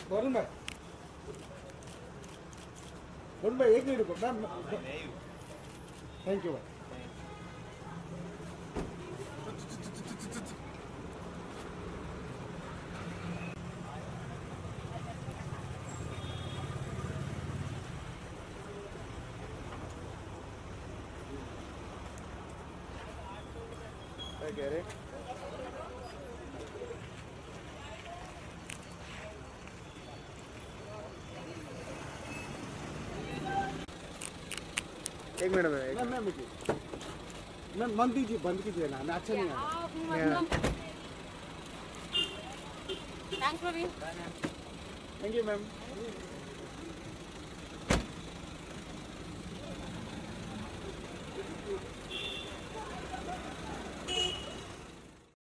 वरुण भाई एक मिनट रुको मैम थैंक यू भाई क्या कह रहे एक मिनट में मैम मुझे मैम बंद कीजिए ना मैं अच्छा नहीं है thanks Praveen thank you ma'am